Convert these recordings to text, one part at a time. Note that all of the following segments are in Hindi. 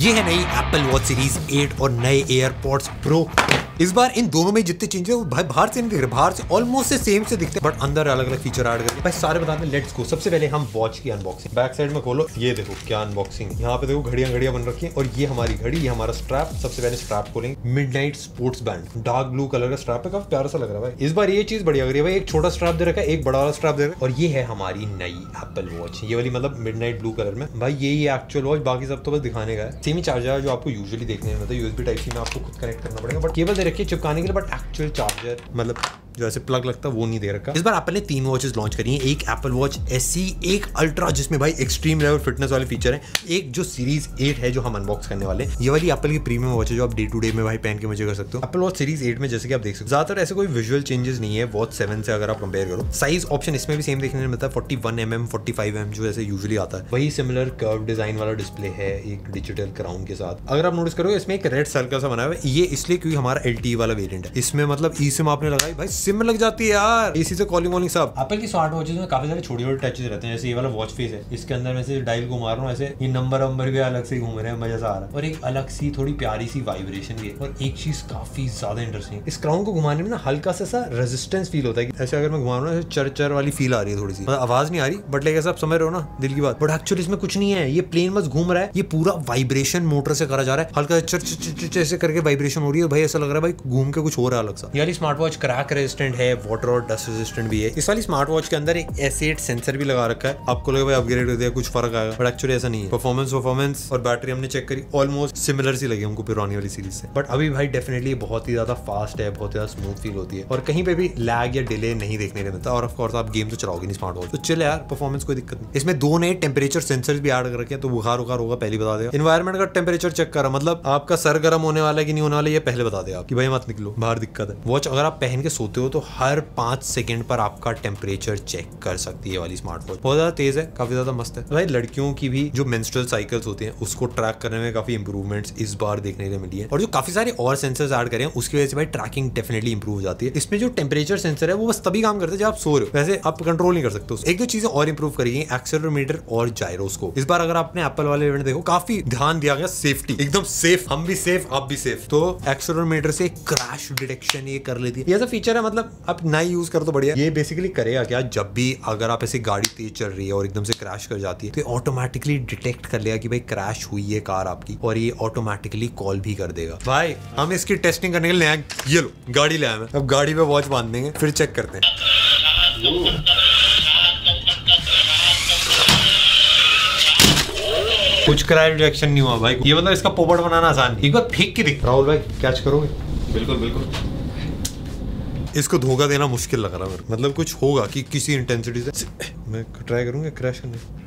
ये है नई एप्पल वॉच सीरीज 8 और नए एयरपॉड्स प्रो। इस बार इन दोनों में जितने चेंज है वो भाई बाहर से नहीं दिख रहे, बाहर से ऑलमोस्ट से सेम से दिखते हैं बट अंदर अलग अलग फीचर ऐड करके भाई सारे बताते हैं। Let's go. सबसे पहले हम वॉच की अनबॉक्सिंग। बैक साइड में खोलो, ये देखो क्या अनबॉक्सिंग। यहाँ पे देखो घड़ियां बन रखी है और ये हमारी घड़ी, ये हमारा स्ट्रैप। सबसे पहले स्ट्रैप खोलेंगे, midnight sports band, dark blue colour का स्ट्रैप है, काफी प्यारा सा लग रहा है भाई। इस बार ये चीज बढ़िया लग रही है भाई, एक छोटा स्ट्रैप दे रखा है, एक बड़ा वाला स्ट्रैप दे रखा है। और ये है हमारी नई एप्पल वॉच, ये वाली मतलब मिडनाइट ब्लू कलर में भाई। यही एक्चुअल वॉच, बाकी सब तो बस दिखाने का है। सेम ही चार्जर है जो आपको यूजुअली देखने में, मतलब यूएसबी टाइप सी में आपको खुद कनेक्ट करना पड़ेगा, बट केबल दे रखी है चिपकाने के लिए, बट एक्चुअल चार्जर मतलब जो ऐसे प्लग लगता है वो नहीं दे रखा। इस बार एप्पल ने 3 वॉचेस लॉन्च करी हैं, एक एप्पल वॉच एसई, एक अल्ट्रा जिसमें भाई एक्सट्रीम लेवल फिटनेस वाले फीचर है, एक जो सीरीज 8 है जो हम अनबॉक्स करने वाले हैं। ये वाली एप्पल की प्रीमियम वॉच है जो आप डे टू डे में भाई पहन के मजे कर सकते हो। एप्पल वॉच सीरीज 8 में जैसे कि आप देख सकते हो ज्यादातर ऐसे कोई विजुअल चेंजेस नहीं है वॉच 7 से अगर आप कंपेयर करो। साइज ऑप्शन इसमें भी सेम देखने को मिलता है, 41mm 45mm जो ऐसे यूजुअली आता है, वही सिमिलर कर्व डिजाइन वाला डिस्प्ले है एक डिजिटल क्राउन के साथ। अगर आप नोटिस करोगे इसमें एक रेड सर्कल सा बना हुआ है, ये इसलिए क्योंकि हमारा LTE वाला वेरिएंट है। इसमें मतलब ई सिम आपने लगाई भाई सिम लग जाती है इसी से कॉलिंग वॉलिंग सब। एप्पल की स्मार्ट वॉचेस में काफी सारे छोटे छोटे टचेस रहते हैं, जैसे ये वाला वॉच फेस है, इसके अंदर मैं से डायल को मार रहा हूँ ऐसे, ये नंबर भी अलग से घूम रहे हैं, मजा सा आ रहा है। और एक अलग सी थोड़ी प्यारी सी वाइब्रेशन भी है। और एक चीज काफी ज्यादा इंटरेस्टिंग, इस क्राउन को घुमाने में ना हल्का सा रेजिस्टेंस फील होता है, ऐसे अगर मैं घुमा रहा हूँ चर वाली फील आ रही है थोड़ी सी, मतलब आवाज नहीं आ रही बट लेकिन आप समझ रहे हो ना दिल की बात। बट एक्चुअली इसमें कुछ नहीं है, ये प्लेन बस घूम रहा है, ये पूरा वाइब्रेशन मोटर से करा जा रहा है, हल्का चर ऐसे करके वाइब्रेशन हो रही है भाई, ऐसा लग रहा है भाई घूम के कुछ हो रहा है अलग सा। ये वाली स्मार्ट वॉच क्रैक रेजिस्टेंट है, वाटर और डस्ट रेजिस्टेंट भी है। इस वाली स्मार्ट वॉच के अंदर एक S8 सेंसर भी लगा रखा है, आपको लगे भाई अपग्रेड कर दिया कुछ फर्क आएगा, बट एक्चुअली ऐसा नहीं है। परफॉर्मेंस और बैटरी हमने चेक करी, ऑलमोस्ट सिमिलर सी लगी हमको पुरानी वाली सीरीज से, बट अभी भाई डेफिनेटली बहुत ही ज्यादा फास्ट है, बहुत ज्यादा स्मूथ फील होती है और कहीं पे भी लैग या डिले नहीं देखने को मिलता। और ऑफ कोर्स आप गेम तो चलाओगे नहीं स्मार्ट वॉच, तो चल यार परफॉर्मेंस कोई दिक्कत नहीं। इसमें 2 नए टेम्परेचर सेंसर्स भी ऐड कर रखे हैं, तो बुखार होगा पहले बता देगा। एनवायरमेंट का टेम्परेचर चेक करा, मतलब आपका सर गर्म होने वाला है कि नहीं होने वाला, ये पहले बता देगा कि भाई मत निकलो बाहर दिक्कत है। वॉच अगर आप पहन के सोते हो तो हर 5 सेकंड पर आपका टेम्परेचर चेक कर सकती है वाली स्मार्ट वॉच। बहुत ज्यादा तेज है, काफी ज्यादा मस्त है भाई। लड़कियों की भी जो मेंस्ट्रुअल साइकिल्स होते हैं उसको ट्रैक करने में काफी इंप्रूवमेंट्स इस बार देखने को मिली है, और जो काफी सारे और सेंसर्स ऐड करें उसकी वजह से भाई ट्रैकिंग डेफिनेटली इंप्रूव हो जाती है। इसमें जो टेम्परेचर सेंसर है वो बस तभी काम करता है जब आप सो रहे हो, वैसे आप कंट्रोल नहीं कर सकते। एक दो चीजें और इंप्रूव करेगी, एक्सेलेरोमीटर और जायरोस्कोप। इस बार अगर आपने एप्पल वाले इवेंट देखो काफी ध्यान दिया गया सेफ्टी, एकदम सेफ, हम भी सेफ आप भी सेफ। तो एक्सेलेरोमीटर से क्रैश डिटेक्शन ये कर लेती है, ये ऐसा फीचर है, मतलब आप ना यूज कर तो बढ़िया। ये बेसिकली करेगा क्या, जब भी अगर आप ऐसे गाड़ी तेज चल रही है और एकदम से क्रैश कर जाती है तो ऑटोमेटिकली डिटेक्ट कर लेगा कि भाई क्रैश हुई है कार आपकी, और ये ऑटोमेटिकली कॉल भी कर देगा। भाई हम इसकी टेस्टिंग करने के लिए ये लो गाड़ी ले आए हैं, अब गाड़ी पे वॉच बांध देंगे फिर चेक करते हैं। कुछ क्रैश डिटेक्शन नहीं हुआ भाई, ये मतलब इसका पोपट बनाना आसान, एक बार फेंक के दिख। राहुल भाई कैच करोगे? बिल्कुल। इसको धोखा देना मुश्किल लग रहा है, मतलब कुछ होगा कि किसी इंटेंसिटी से। मैं ट्राई करूंगा क्रैश करने,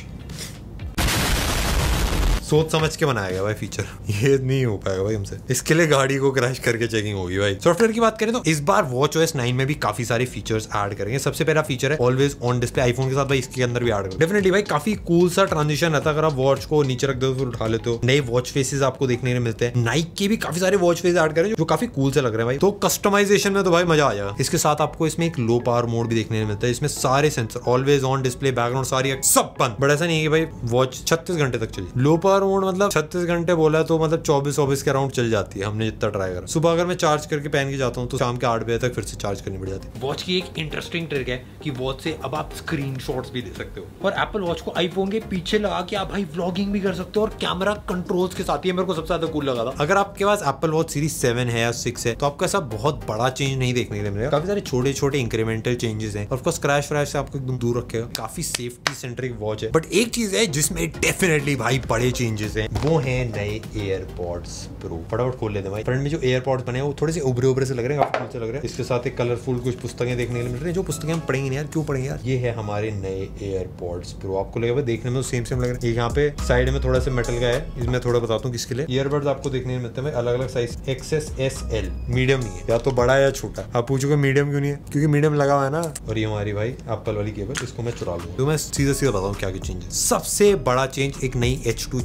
सोच समझ के बनाया गया भाई फीचर, ये नहीं हो पाएगा भाई हमसे। इसके लिए गाड़ी को क्रैश करके चेकिंग होगी भाई। सॉफ्टवेयर की बात करें तो इस बार WatchOS 9 में भी काफी सारे फीचर्स ऐड करेंगे। सबसे पहला फीचर है ऑलवेज ऑन डिस्प्ले, आईफोन के साथ भाई इसके अंदर भी ऐड करेंगे। डेफिनेटली भाई काफी कूल सा ट्रांजिशन रहता है, अगर आप वॉच को नीचे रख दो तो उठा लेते हो। नए वॉच फेसेस आपको देखने को मिलते हैं, नाइक के भी काफी सारे वॉच फेस ऐड करें जो काफी कूल से लग रहे हैं भाई। तो कस्टमाइजेशन में तो भाई मजा आ जाएगा। इसके साथ आपको इसमें एक लो पावर मोड भी देखने को मिलता है, इसमें सारे sensor always on display, background सारी सब बंद। बट ऐसा नहीं है कि भाई वॉच 36 घंटे तक चली। लो पावर मोड मतलब 36 घंटे बोला तो मतलब 24 के अराउंड चल जाती है, हमने जितना ट्राई करा। सुबह अगर मैं चार्ज करके पहन के जाता हूँ तो शाम के 8 बजे तक फिर से चार्ज करनी पड़ जाती है। वॉच की एक इंटरेस्टिंग ट्रिक है कि वॉच से अब आप स्क्रीनशॉट्स भी दे सकते हो, और एप्पल वॉच को आईफोन के पीछे लगा के आप भाई व्लॉगिंग भी कर सकते हो और कैमरा कंट्रोल्स के साथ। ये मेरे को सबसे ज्यादा कूल लगा था। अगर आपके पास एप्पल वॉच सीरीज 7 है या 6 है तो आपको ऐसा बहुत बड़ा चेंज नहीं देखने को मिलेगा, काफी सारे छोटे छोटे इंक्रीमेंटल चेंजेस हैं। ऑफ कोर्स क्रैश व्रैश से आपको एकदम दूर रखेगा, काफी सेफ्टी सेंट्रिक वॉच है। बट एक चीज है जिसमें डेफिनेटली भाई बड़े चेंजेस हैं, वो है नए एयरपॉड्स प्रो। फटाफट खोल लेते हैं भाई। फ्रंट में जो एयरपॉड्स बने हैं वो थोड़े से उभरे से लग रहे हैं, काफी अच्छे लग रहे हैं। इसके साथ एक कलरफुल कुछ पुस्तकें देखने को मिल रही है, जो पुस्तकें हम पढ़ेंगे नहीं यार, क्यों पढ़ेंगे यार। ये है हमारे नए एयरपॉड्स प्रो। आपको लगेगा देखने में तो सेम लग रहा है। यहाँ पे साइड में थोड़ा सा मेटल का है, इसमें थोड़ा बताता हूँ किसके लिए। ईयरबड्स आपको देखने में मिलते हैं अलग अलग size, XS S L, medium नहीं है, या तो बड़ा या छोटा। आप पूछोगे मीडियम क्यों नहीं है, क्योंकि मीडियम लगा हुआ है ना। और ये हमारी भाई एप्पल वाली केबल, इसको मैं चुरा लूंगा। तो मैं सीधा बताता हूँ क्या चेंज है। सबसे बड़ा चेंज एक नई H2 चिप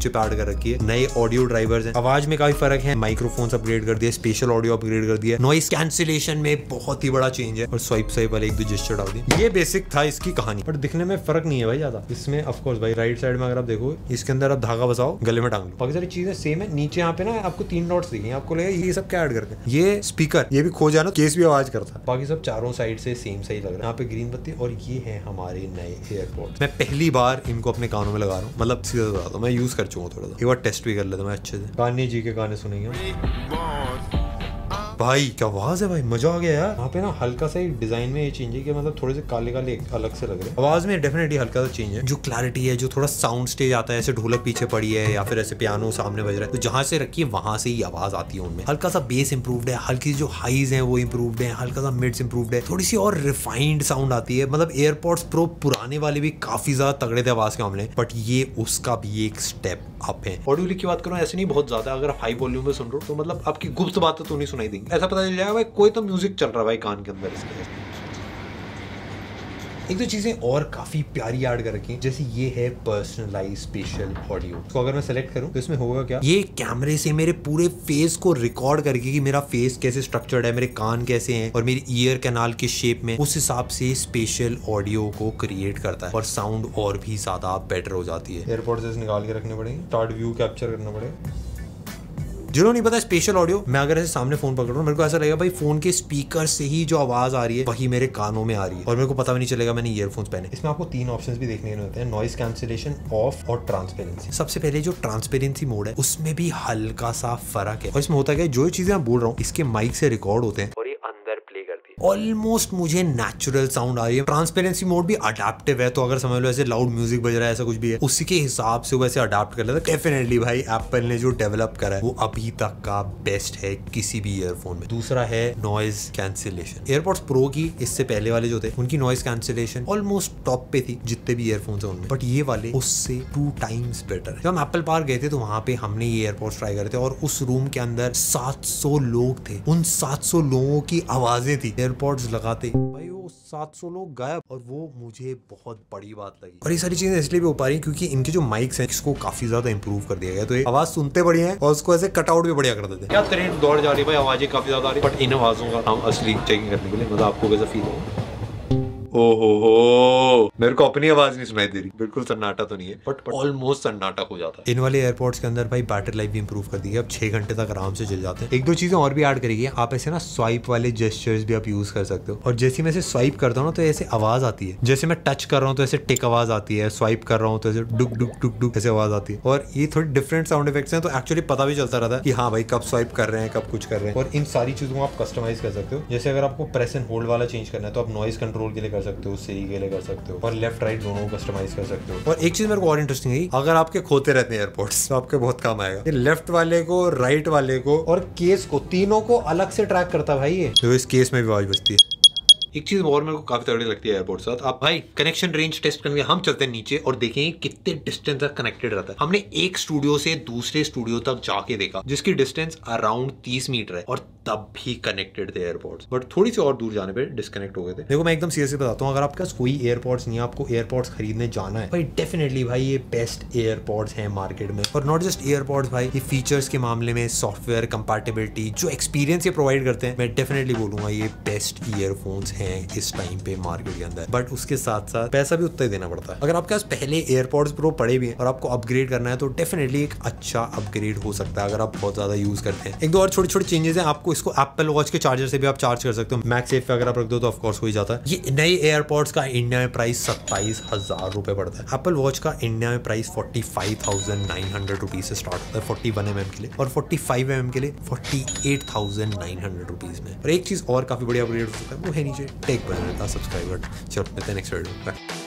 चिप ऐड कर रखी है, नए ऑडियो ड्राइवर्स हैं, आवाज में काफी फर्क है, माइक्रोफोन्स अपग्रेड कर दिया, स्पेशल ऑडियो अपग्रेड कर दिया, नॉइस कैंसिलेशन में बहुत ही बड़ा चेंज है और स्वाइप साइप वाले एक दो जेस्चर डाल दिए। ये बेसिक था इसकी कहानी, बट दिखने में फर्क नहीं है भाई ज्यादा। इसमें ऑफ कोर्स भाई राइट साइड में अगर आप देखो, इसके अंदर आप धागा बसाओ, गले में टांग लो, बाकी सारी चीजें सेम है। नीचे यहाँ पे ना आपको 3 डॉट्स दिखेंगे, आपको लगेगा ये सब क्या ऐड करते हैं। ये स्पीकर, ये भी खो जाना, केस भी आवाज करता है, बाकी सब चारों साइड से सेम सही लग रहा है। यहाँ पे ग्रीन बत्ती और ये है हमारे नए एयरपोर्ट्स। मैं पहली बार इनको अपने कानों में लगा रहा हूँ, मतलब सीधा बता दो, मैं यूज कर चुका हूँ थोड़ा सा, एक बार टेस्ट भी कर लेता मैं अच्छे से। गाने जी के गाने सुनेंगे भाई, क्या आवाज है भाई, मजा आ गया यार। यहाँ पे ना हल्का सा डिजाइन में ये चेंज है कि मतलब थोड़े से काले काले अलग से लग रहे हैं। आवाज में डेफिनेटली हल्का सा चेंज है, जो क्लैरिटी है, जो थोड़ा साउंड स्टेज आता है, ऐसे ढोलक पीछे पड़ी है या फिर ऐसे पियानो सामने बज रहा है, तो जहां से रखी है वहां से ही आवाज आती है उनमें। हल्का सा बेस इंप्रूव्ड है, हल्की जो हाईज है वो इंप्रूव्ड है, हल्का सा मिड्स इंप्रूव्ड है, थोड़ी सी और रिफाइंड साउंड आती है। मतलब एयरपॉड्स प्रो पुराने वाले भी काफी ज्यादा तगड़े थे आवाज के मामले, बट ये उसका भी एक स्टेप अप है। ऑडियो की बात करूं, ऐसे नहीं बहुत ज्यादा, अगर हाई वॉल्यूम में सुन रहे हो तो मतलब आपकी गुप्त बातें तो नहीं सुनाई देंगी, ऐसा पता चल जाएगा भाई कोई तो म्यूजिक चल रहा है भाई कान के अंदर इसके। एक दो चीजें और काफी प्यारी ऐड कर रखी हैं, जैसे ये है पर्सनलाइज स्पेशल ऑडियो। तो अगर मैं सेलेक्ट करूं तो इसमें होगा क्या, ये कैमरे से मेरे पूरे फेस को रिकॉर्ड करके कि मेरा फेस कैसे स्ट्रक्चर्ड है, मेरे कान कैसे हैं और मेरी ईयर कैनाल के शेप में, उस हिसाब से स्पेशल ऑडियो को क्रिएट करता है और साउंड और भी ज्यादा बेटर हो जाती है। एयरपोर्ट से निकाल के रखने पड़ेंगे, स्टार्ट व्यू कैप्चर करना पड़ेगा। जिन्होंने नहीं पता स्पेशल ऑडियो, मैं अगर ऐसे सामने फोन पकड़ रहा हूँ, मेरे को ऐसा लगेगा भाई फोन के स्पीकर से ही जो आवाज आ रही है वही मेरे कानों में आ रही है और मेरे को पता भी नहीं चलेगा मैंने ईयरफोन्स पहने। इसमें आपको 3 ऑप्शंस भी देखने को होते हैं, नॉइस कैंसिलेशन, ऑफ और ट्रांसपेरेंसी। सबसे पहले जो ट्रांसपेरेंसी मोड है उसमें भी हल्का सा फर्क है और इसमें होता है जो चीजें मैं बोल रहा हूँ इसके माइक से रिकॉर्ड होते हैं और ये अंदर प्ले करती है। ऑलमोस्ट मुझे नेचुरल साउंड आ रही है। ट्रांसपेरेंसी मोड भी अडेप्टिव है, तो अगर समझ लो ऐसे लाउड म्यूजिक बज रहा है, ऐसा कुछ भी है, उसी के हिसाब से वैसे अडेप्ट कर लेता है। डेफिनेटली भाई एप्पल ने जो डेवलप करा है वो अभी तक का बेस्ट है किसी भी ईयरफोन में। दूसरा है नॉइज कैंसिलेशन। एयरपॉड्स प्रो की इससे पहले वाले जो थे उनकी नॉइज कैंसिलेशन ऑलमोस्ट टॉप पे थी जितने भी ईयरफोन्स हैं उनमें, बट ये वाले उससे 2 टाइम्स बेटर है। जब हम एप्पल पार्क गए थे तो वहां पे हमने ये एयरपॉड्स ट्राई करे थे और उस रूम के अंदर 700 लोग थे, उन 700 लोगों की आवाजें थी एयरपॉड्स लगाते भाई, वो 700 लोग गायब और वो मुझे बहुत बड़ी बात लगी। और ये सारी चीजें इसलिए भी हो पा रही क्योंकि इनके जो माइक्स हैं इसको काफी ज्यादा इंप्रूव कर दिया गया, तो ये आवाज सुनते बढ़िया है और उसको ऐसे कटआउट भी बढ़िया कर देते हैं। क्या ट्रेन दौड़ जा रही है भाई, आवाजें काफी ज्यादा आ रही है, बट इन आवाजों का हम असली चेकिंग करने के लिए मतलब आपको कैसा फील हो। ओहो, मेरे को अपनी आवाज नहीं सुनाई दे रही, बिल्कुल सन्नाटा तो नहीं है बट ऑलमोस्ट सन्नाटा हो जाता है। इन वाले एयरपोर्ट्स के अंदर भाई बैटरी लाइफ भी इंप्रूव कर दी है, अब 6 घंटे तक आराम से चल जाते हैं। एक दो चीजें और भी ऐड करी है, आप ऐसे ना स्वाइप वाले जेस्चर्स भी आप यूज कर सकते हो और जैसे मैं ऐसे स्वाइप करता हूँ ना तो ऐसे आवाज आती है, जैसे मैं टच कर रहा हूँ तो ऐसे टिक आवाज आती है, स्वाइप कर रहा हूँ तो ऐसे डुक डुक डुक डुक ऐसे आवाज आती है और ये थोड़ी डिफरेंट साउंड इफेक्ट्स हैं, तो एक्चुअली पता भी चलता रहता है कि हाँ भाई कब स्वाइप कर रहे हैं, कब कुछ कर रहे हैं। और इन सारी चीजों को आप कस्टमाइज कर सकते हो, जैसे अगर आपको प्रेस एंड होल्ड वाला चेंज करना है तो आप नॉइज कंट्रोल के लिए कर सकते हो, सही के लिए कर सकते हो और लेफ्ट राइट दोनों को कस्टमाइज कर सकते हो। और एक चीज मेरे को और इंटरेस्टिंग है, अगर आपके खोते रहते हैं एयरपोर्ट्स तो आपके बहुत काम आएगा। ये लेफ्ट वाले को, राइट वाले को और केस को, तीनों को अलग से ट्रैक करता है भाई ये, तो इस केस में भी आवाज बजती है। एक चीज और मेरे को काफी तगड़ी लगती है एयरपोर्ट साथ, आप भाई कनेक्शन रेंज टेस्ट करने हम चलते हैं नीचे और देखेंगे कितने डिस्टेंस तक कनेक्टेड रहता है। हमने एक स्टूडियो से दूसरे स्टूडियो तक जाके देखा जिसकी डिस्टेंस अराउंड 30 मीटर है और तब भी कनेक्टेड थे एयरपोर्ट्स, बट थोड़ी सी और दूर जाने पे डिस्कनेक्ट हो गए थे। देखो मैं एकदम सीरियसली बताता हूँ, अगर आपके पास कोई एयरपोर्ट्स नहीं है, आपको एयरपोर्ट्स खरीदने जाना है भाई, डेफिनेटली भाई ये बेस्ट एयरपोर्ट्स हैं मार्केट में। और नॉट जस्ट एयरपोर्ट्स भाई, ये फीचर्स के मामले में, सॉफ्टवेयर कंपैटिबिलिटी, जो एक्सपीरियंस ये प्रोवाइड करते हैं, मैं डेफिनेटली बोलूंगा ये बेस्ट ईयरफोन्स हैं इस टाइम पे मार्केट के अंदर। बट उसके साथ साथ पैसा भी उतना ही देना पड़ता है। अगर आपके पास पहले एयरपोर्ट्स प्रो पड़े भी हैं और आपको अपग्रेड करना है तो डेफिनेटली एक अच्छा अपग्रेड हो सकता है अगर आप बहुत ज्यादा यूज करते हैं। एक दो और छोटी छोटी चेंजेस हैं, आपको इसको एप्पल वॉच के चार्जर से भी आप चार्ज कर सकते हो, मैगसेफ पे अगर आप रख दो तो ऑफ कोर्स हो ही जाता है। ये नए एयरपोर्ट्स का इंडिया में प्राइस 27,000 रुपए पड़ता है। एप्पल वॉच का इंडिया में प्राइस 45,900 रुपीज से स्टार्ट होता है 41 mm के लिए, और 45 mm के लिए 48,900 रुपीज में। और एक चीज और काफी बढ़िया अपग्रेड हो सकता है, वो है नीचे टेक बटन, सब्सक्राइब बटन। चलो मिलते हैं नेक्स्ट वीडियो में।